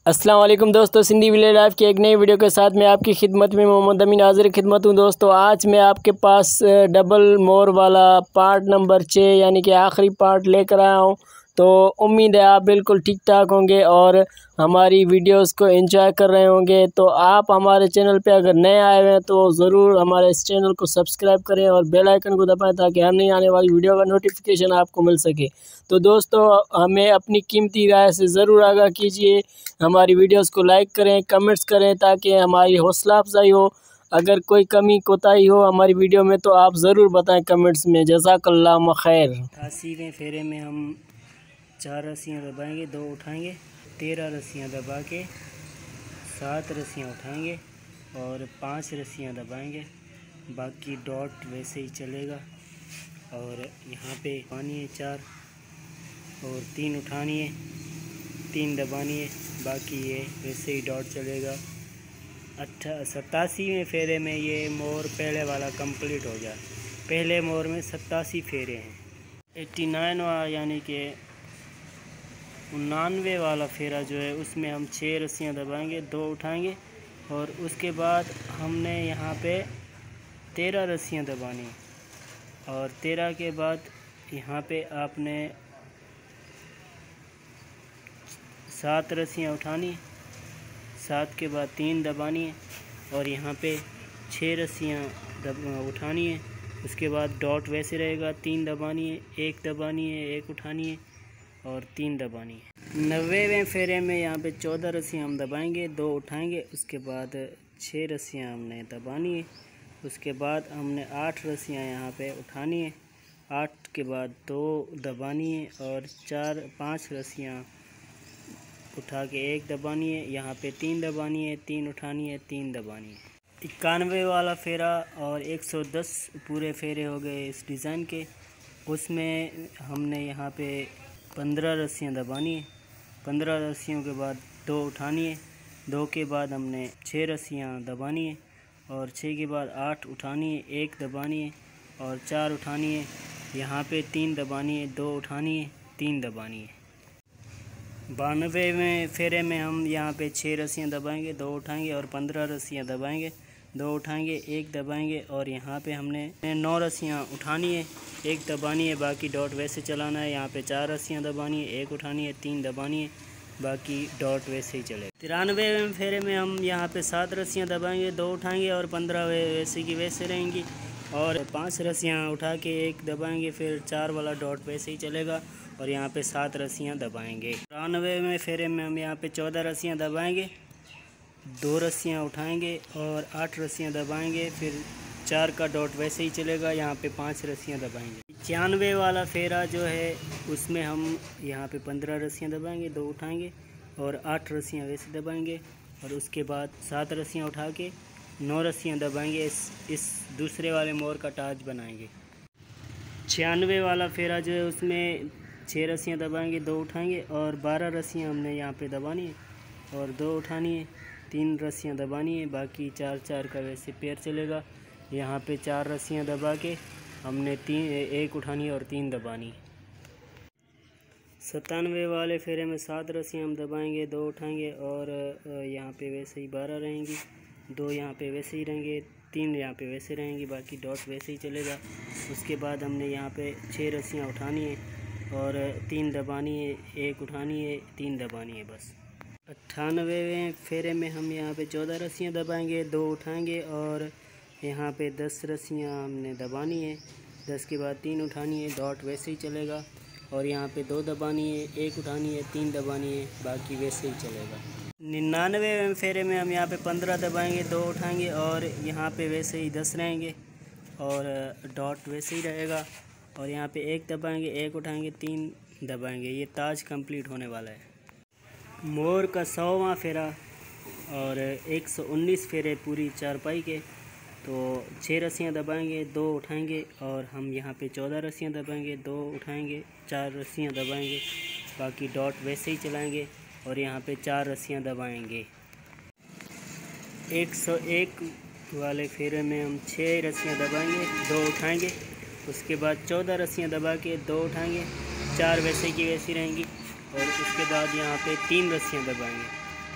अस्सलाम वालेकुम दोस्तों, सिंधी विलेज लाइफ की एक नई वीडियो के साथ मैं आपकी खिदमत में मोहम्मद अमीन हाजिर खिदमत हूँ। दोस्तों आज मैं आपके पास डबल मोर वाला पार्ट नंबर 6 यानी कि आखिरी पार्ट लेकर आया हूँ। तो उम्मीद है आप बिल्कुल ठीक ठाक होंगे और हमारी वीडियोस को एंजॉय कर रहे होंगे। तो आप हमारे चैनल पे अगर नए आए हुए हैं तो ज़रूर हमारे इस चैनल को सब्सक्राइब करें और बेल आइकन को दबाएं ताकि हर नई आने वाली वीडियो का नोटिफिकेशन आपको मिल सके। तो दोस्तों हमें अपनी कीमती राय से ज़रूर आगाह कीजिए, हमारी वीडियोस को लाइक करें, कमेंट्स करें ताकि हमारी हौसला अफजाई हो। अगर कोई कमी कोताही हो हमारी वीडियो में तो आप ज़रूर बताएं कमेंट्स में। जज़ाकल्लाह खैर। 88वें फेरे में हम 4 रस्सियाँ दबाएंगे, 2 उठाएंगे, 13 रस्सियाँ दबा के 7 रस्सियाँ उठाएंगे और 5 रस्सियाँ दबाएंगे। बाकी डॉट वैसे ही चलेगा। और यहाँ पे पानी है 4 और 3 उठानी है, 3 दबानी है, बाकी ये वैसे ही डॉट चलेगा। 87वें फेरे में ये मोर पहले वाला कंप्लीट हो जाए। पहले मोर में 87 फेरे हैं। 89वां यानी कि 99 वाला फेरा जो है उसमें हम 6 रस्सियाँ दबाएंगे, 2 उठाएंगे और उसके बाद हमने यहाँ पे 13 रस्सियाँ दबानी और 13 के बाद यहाँ पे आपने 7 रस्सियाँ उठानी, 7 के बाद 3 दबानी है और यहाँ पे 6 रस्सियाँ उठानी है। उसके बाद डॉट वैसे रहेगा, 3 दबानी है, 1 दबानी है, 1 उठानी है और 3 दबानी है। 90वें फेरे में यहाँ पे 14 रस्सियाँ हम दबाएंगे, 2 उठाएंगे, उसके बाद 6 रस्सियाँ हमने दबानी है। उसके बाद हमने 8 रस्सियाँ यहाँ पे उठानी है, 8 के बाद 2 दबानी है और 5 रस्सियाँ उठा के 1 दबानी है। यहाँ पे 3 दबानी है, 3 उठानी है, 3 दबानी है। 91 वाला फेरा और 110 पूरे फेरे हो गए इस डिज़ाइन के। उसमें हमने यहाँ पे 15 रस्सियाँ दबानी है, 15 रस्सियों के बाद 2 उठानी है, 2 के बाद हमने 6 रस्सियाँ दबानी है और 6 के बाद 8 उठानी है, 1 दबानी है और 4 उठानी है। यहाँ पे 3 दबानी है, 2 उठानी है, 3 दबानी है। 92वें फेरे में हम यहाँ पे 6 रस्सियाँ दबाएंगे, 2 उठाएंगे और 15 रस्सियाँ दबाएंगे, 2 उठाएंगे, 1 दबाएंगे और यहाँ पे हमने 9 रस्सियाँ उठानी है, 1 दबानी है, बाकी डॉट वैसे चलाना है। यहाँ पे 4 रस्सियाँ दबानी है, 1 उठानी है, 3 दबानी है, बाकी डॉट वैसे ही चलेगा। 93वें फेरे में हम यहाँ पे 7 रस्सियाँ दबाएंगे, 2 उठाएंगे और 15 वैसे की वैसे रहेंगी और 5 रस्सियाँ उठा के 1 दबाएंगे, फिर 4 वाला डॉट वैसे ही चलेगा और यहाँ पे 7 रस्सियाँ दबाएंगे। 93वें फेरे में हम यहाँ पे 14 रस्सियाँ दबाएंगे, 2 रस्सियाँ उठाएंगे और 8 रस्सियाँ दबाएंगे, फिर 4 का डॉट वैसे ही चलेगा। यहाँ पे 5 रस्सियाँ दबाएंगे। 95 वाला फेरा जो है उसमें हम यहाँ पे 15 रस्सियाँ दबाएंगे, 2 उठाएंगे और 8 रस्सियाँ वैसे दबाएंगे और उसके बाद 7 रस्सियाँ उठा के 9 रस्सियाँ दबाएंगे। इस दूसरे वाले मोर का ताज बनाएंगे। 96 वाला फेरा जो है उसमें 6 रस्सियाँ दबाएंगे, 2 उठाएंगे और 12 रस्सियाँ हमने यहाँ पे दबानी है और 2 उठानी है, 3 रस्सियाँ दबानी है, बाकी 4-4 का वैसे पेयर चलेगा। यहाँ पे 4 रस्सियाँ दबा के हमने 1 उठानी और 3 दबानी। 97 वाले फेरे में 7 रस्सियाँ हम दबाएंगे, 2 उठाएंगे और यहाँ पे वैसे ही 12 रहेंगी, 2 यहाँ पे वैसे ही रहेंगे, 3 यहाँ पे वैसे रहेंगी, बाकी डॉट वैसे ही चलेगा। उसके बाद हमने यहाँ पे 6 रस्सियाँ उठानी है और 3 दबानी है, 1 उठानी है, 3 दबानी है बस। 98वें फेरे में हम यहाँ पे 14 रस्सियाँ दबाएंगे, 2 उठाएंगे और यहाँ पे 10 रस्सियाँ हमने दबानी है, 10 के बाद 3 उठानी है, डॉट वैसे ही चलेगा और यहाँ पे 2 दबानी है, 1 उठानी है, 3 दबानी है, बाकी वैसे ही चलेगा। 99वें फेरे में हम यहाँ पे 15 दबाएंगे, 2 उठाएंगे और यहाँ पे वैसे ही 10 रहेंगे और डॉट वैसे ही रहेगा और यहाँ पे 1 दबाएंगे, 1 उठाएंगे, 3 दबाएंगे। ये ताज कंप्लीट होने वाला है। मोर का 100वां फेरा और 119 फेरे पूरी चारपाई के। तो 6 रस्सियाँ दबाएंगे, 2 उठाएंगे और हम यहाँ पे 14 रस्सियाँ दबाएंगे, 2 उठाएंगे, 4 रस्सियाँ दबाएंगे, बाकी डॉट वैसे ही चलाएंगे और यहाँ पे 4 रस्सियाँ दबाएंगे। 101 वाले फेरे में हम 6 रस्सियाँ दबाएंगे, 2 उठाएंगे, उसके बाद 14 रस्सियाँ दबा के 2 उठाएंगे, 4 वैसे की वैसी रहेंगी और उसके बाद यहाँ पे 3 रस्सियाँ दबाएंगे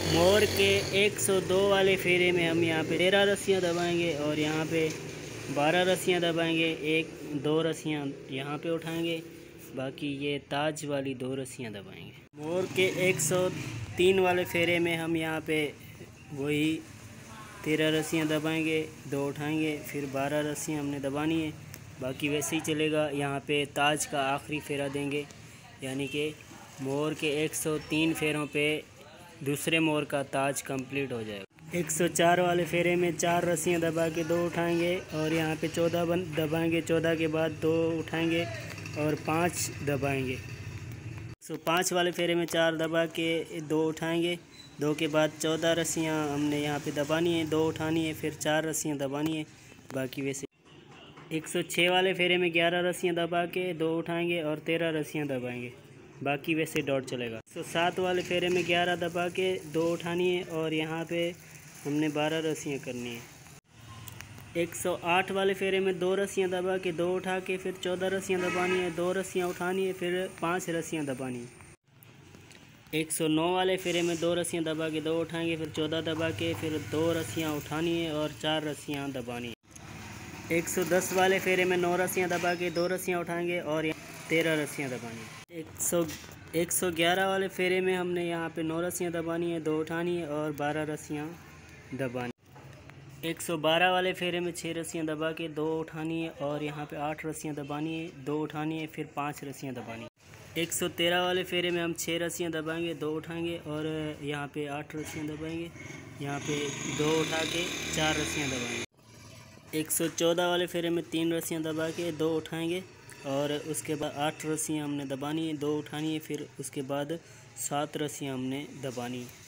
मोर के 102 वाले फेरे में हम यहाँ पे 13 रस्सियाँ दबाएंगे और यहाँ पे 12 रस्सियाँ दबाएंगे। 1-2 रस्सियाँ यहाँ पे उठाएंगे, बाकी ये ताज वाली 2 रस्सियाँ दबाएंगे। मोर के 103 वाले फेरे में हम यहाँ पे वही 13 रस्सियाँ दबाएंगे, 2 उठाएंगे, फिर 12 रस्सियाँ हमने दबानी है, बाकी वैसे ही चलेगा। यहाँ पे ताज का आखिरी फेरा देंगे, यानी कि मोर के 103 फेरों पे दूसरे मोर का ताज कंप्लीट हो जाएगा। 104 वाले फेरे में 4 रस्सियाँ दबा के 2 उठाएंगे और यहाँ पे 14 दबाएंगे। 14 के बाद 2 उठाएंगे और 5 दबाएंगे। 105 वाले फेरे में 4 दबा के 2 उठाएंगे। 2 के बाद 14 रस्सियाँ हमने यहाँ पे दबानी है, 2 उठानी है, फिर 4 रस्सियाँ दबानी है, बाकी वैसे। 106 वाले फेरे में 11 रस्सियाँ दबा के 2 उठाएंगे और 13 रस्सियाँ दबाएंगे, बाकी वैसे डॉट चलेगा। 107 वाले फेरे में 11 दबा के 2 उठानी है और यहाँ पे हमने 12 रस्सियाँ करनी है। 108 वाले फेरे में 2 रस्सियाँ दबा के 2 उठा के फिर 14 रस्सियाँ दबानी है, 2 रस्सियाँ उठानी है, फिर 5 रस्सियाँ दबानी है। 109 वाले फेरे में 2 रस्सियाँ दबा के 2 उठाएंगे, फिर 14 दबा के फिर 2 रस्सियाँ उठानी है और 4 रस्सियाँ दबानी है। 110 वाले फेरे में 9 रस्सियाँ दबा के 2 रस्सियाँ उठाएंगे और 13 रस्सियाँ दबानी है। 111 वाले फेरे में हमने यहाँ पे 9 रस्सियाँ दबानी है, 2 उठानी है और 12 रस्सियाँ दबानी। 112 वाले फेरे में 6 रस्सियाँ दबा के 2 उठानी है और यहाँ पे 8 रस्सियाँ दबानी है, 2 उठानी है, फिर 5 रस्सियाँ दबानी है। 113 वाले फेरे में हम 6 रस्सियाँ दबाएंगे, 2 उठाएंगे और यहाँ पे 8 रस्सियाँ दबाएंगे, यहाँ पे 2 उठा के 4 रस्सियाँ दबाएंगे। 114 वाले फेरे में 3 रस्सियाँ दबा के 2 उठाएंगे और उसके बाद 8 रस्सियाँ हमने दबानी है, 2 उठानी है, फिर उसके बाद 7 रस्सियाँ हमने दबानी है।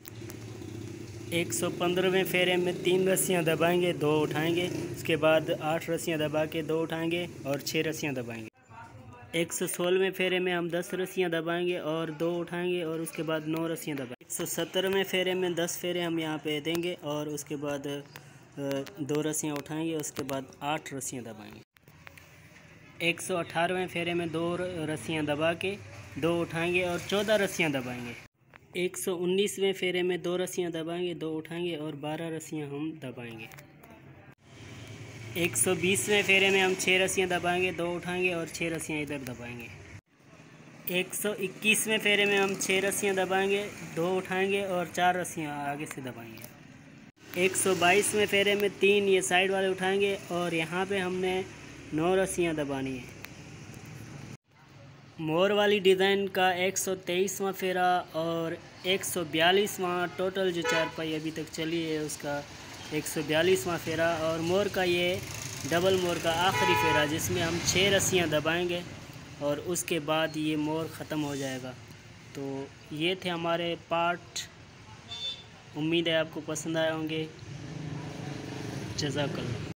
115वें फेरे में 3 रस्सियाँ दबाएंगे, 2 उठाएंगे, उसके बाद 8 रस्सियाँ दबा के 2 उठाएंगे और 6 रस्सियाँ दबाएंगे। 116वें फेरे में हम 10 रस्सियाँ दबाएंगे और 2 उठाएंगे और उसके बाद 9 रस्सियाँ दबाएंगे। 117वें फेरे में 10 फेरे हम यहाँ पे देंगे और उसके बाद 2 रस्सियाँ उठाएंगे, उसके बाद 8 रस्सियाँ दबाएंगे। 118वें फेरे में 2 रस्सियाँ दबा के 2 उठाएंगे और 14 रस्सियाँ दबाएंगे। 119वें फेरे में 2 रस्सियाँ दबाएंगे, 2 उठाएंगे और 12 रस्सियाँ हम दबाएंगे। 120वें फेरे में हम 6 रस्सियाँ दबाएंगे, 2 उठाएंगे और 6 रस्सियाँ इधर दबाएंगे। 121वें फेरे में हम 6 रस्सियाँ दबाएंगे, 2 उठाएंगे और 4 रस्सियाँ आगे से दबाएंगे। 122वें फेरे में 3 ये साइड वाले उठाएंगे और यहाँ पे हमने 9 रस्सियाँ दबानी है। मोर वाली डिज़ाइन का 123वां फेरा और 142वां टोटल जो चारपाई अभी तक चली है उसका 142वां फेरा और मोर का ये डबल मोर का आखिरी फेरा जिसमें हम 6 रस्सियाँ दबाएंगे और उसके बाद ये मोर ख़त्म हो जाएगा। तो ये थे हमारे पार्ट, उम्मीद है आपको पसंद आए होंगे। जज़ाकल्लाह।